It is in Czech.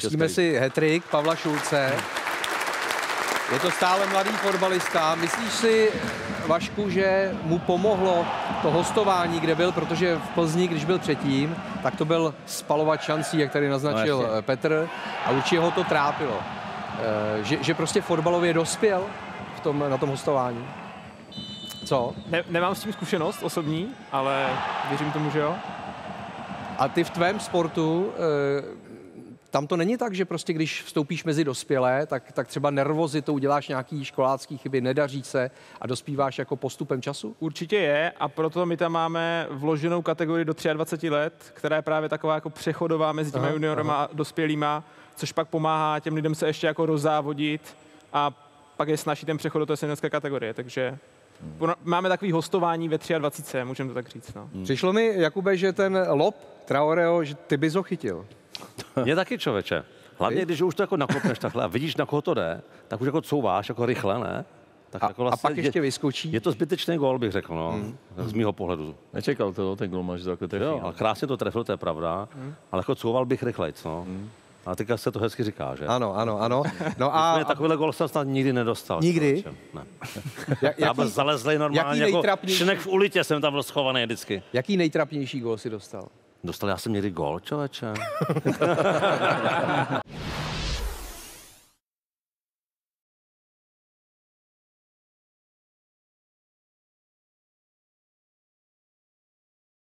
Pustíme si hat-trick Pavla Šulce. Je to stále mladý fotbalista. Myslíš si, Vašku, že mu pomohlo to hostování, kde byl, protože v Plzni, když byl předtím, tak to byl spalovač šancí, jak tady naznačil Petr, a určitě ho to trápilo. Že prostě fotbalově dospěl na tom hostování. Co? Nemám s tím zkušenost osobní, ale věřím tomu, že jo. A ty v tvém sportu, tam to není tak, že prostě když vstoupíš mezi dospělé, tak třeba nervozitou uděláš nějaký školácký chyby, nedaří se a dospíváš jako postupem času? Určitě je, a proto my tam máme vloženou kategorii do 23 let, která je právě taková jako přechodová mezi těmi juniorama a dospělýma, což pak pomáhá těm lidem se ještě jako rozzávodit a pak je snaží ten přechod do té seniorské kategorie, takže máme takový hostování ve 23, můžeme to tak říct. No. Přišlo mi, Jakube, že ten lob Traoreho, že ty bys ho chytil. Je taky, člověče. Hlavně, když už to jako nakopneš takhle a vidíš, na koho to jde, tak už jako couváš, jako rychle, ne? Tak jako vlastně a pak ještě vyskočí. Je to zbytečný gól, bych řekl, no, z mýho pohledu. Nečekal to, ten gól máš takhle trefí. Jo, ale krásně to trefil, to je pravda, ale jako couval bych rychlejc, no. A teďka se to hezky říká, že? Ano. No a takovýhle gól jsem snad nikdy nedostal. Nikdy? Člověče. Ne. Já byl zalezlej normálně, jako šnek v ulitě jsem tam byl schovaný vždycky. Jaký nejtrapnější gól si dostal? Dostal já jsem někdy gól, člověče.